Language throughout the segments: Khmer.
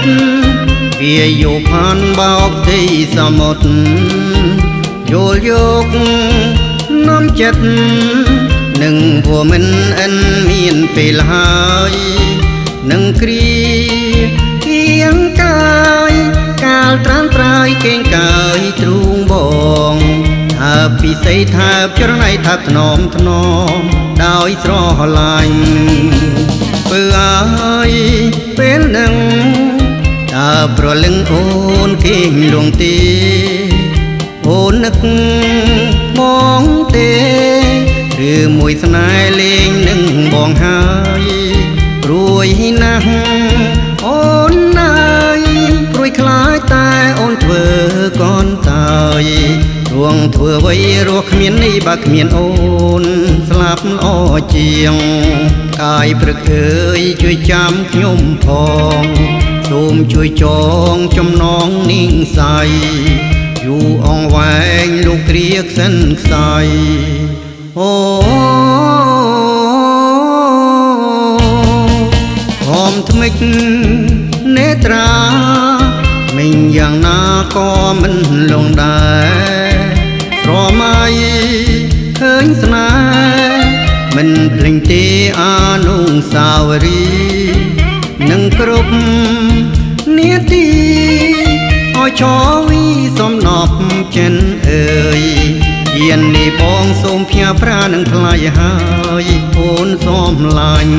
វាយោផានបោកទីសមុទ្រយល់យកនាំចិត្តនឹងព្រោះមិនអិនមានពេលហើយនឹងគ្រាគៀងកាយកាលត្រាំត្រើយកេងកាយទ្រូងបងថាពិសីថាចរណៃថាថ្នមថ្នមដោយស្រឡាញ់ពើអើយពេលនឹងតើប្រលឹងអូនគេងលងទីអូននឹកបងទេឬមួយស្នេហ៍លេងនឹងបងហើយព្រួយណាស់អូនណាយព្រួយខ្លាចតែអូនធ្វើកូនតើយរួងធ្វើអ្វីរស់គ្មាននេះបើគ្មានអូនស្លាប់ល្អជាងកាយព្រឹកអើយជួយចាំខ្ញុំផងសូមជួយចងចំណងនាងសៃយូរអង្វែងលោកគ្រាក្សិនខ្សៃអូហមថ្មិចនេត្រាមិញយ៉ាងណាក៏មិនលងដែរស្រមៃឃើញស្នេហ៍មិនភ្លេចទេអានុស្សាវរីយ៍នឹងគ្រប់នាទីឲ្យឈរវីសំណប់ចិនអើយយាននេះបងសូមផ្ញើប្រានឹងថ្លៃហើយអូនសំឡាញ់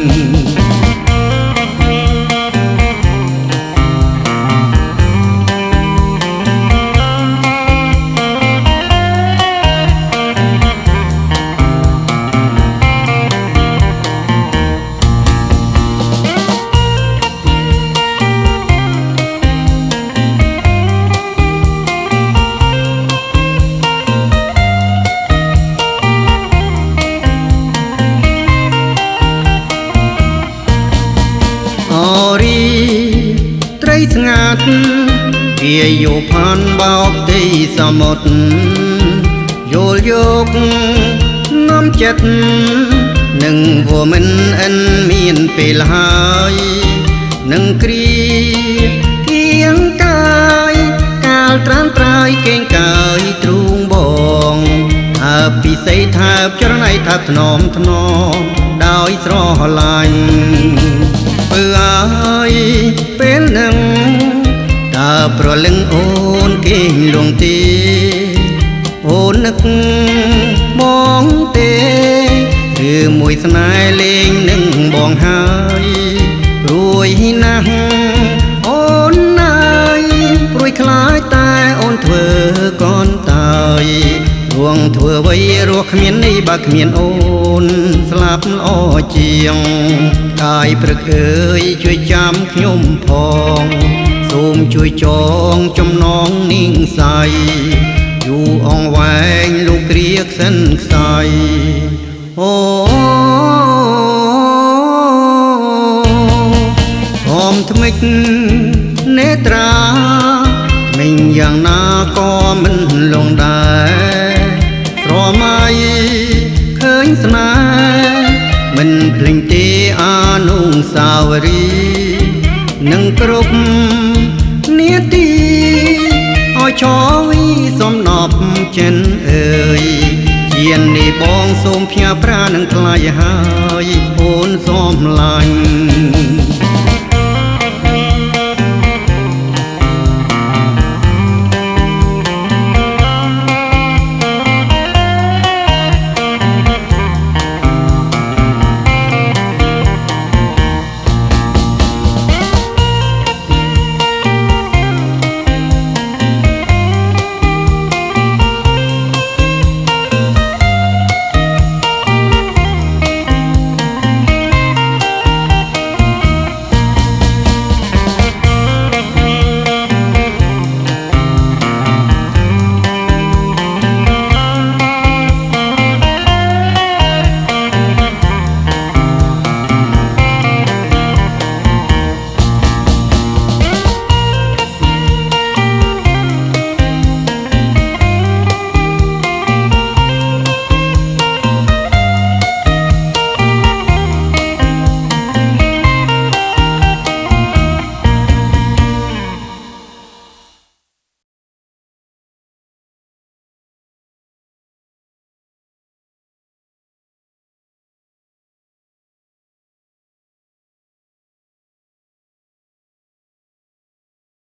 ស្ងាត់វាយោផានបោកទីសមុទ្រយល់យកនាំចិត្តនឹងព្រោះមិនអិនមានពេលហើយនឹងគ្រាគៀងកាយកាលត្រាំត្រើយកេងកាយទ្រូងបងថាពិសីថាចរណៃថាថ្នមថ្នមដោយស្រឡាញ់ពើអើយពេលនឹងតើប្រលឹងអូនគេងលងទីអូននឹកបងទេឬមួយស្នេហ៍លេងនឹងបងហើយព្រួយណាស់អូនណាយព្រួយខ្លាចតែអូនធ្វើកូនតើយរួងធ្វើអ្វីរស់គ្មាននេះបើគ្មានអូនស្លាប់ល្អជាងកាយព្រឹកអើយជួយចាំខ្ញុំផងសូមជួយចងចំណងនាងសៃយូរអង្វែងលោកគ្រាក្សិនខ្សៃអូហមថ្មិចនេត្រាមិញយ៉ាងណាក៏មិនលងដែរស្រមៃឃើញស្នេហ៍មិនភ្លេចទេអានុស្សាវរីយ៍នឹងគ្រប់នាទីឲ្យឈរវីសំណប់ចិនអើយយាននេះបងសូមផ្ញើប្រានឹងថ្លៃហើយអូនសំឡាញ់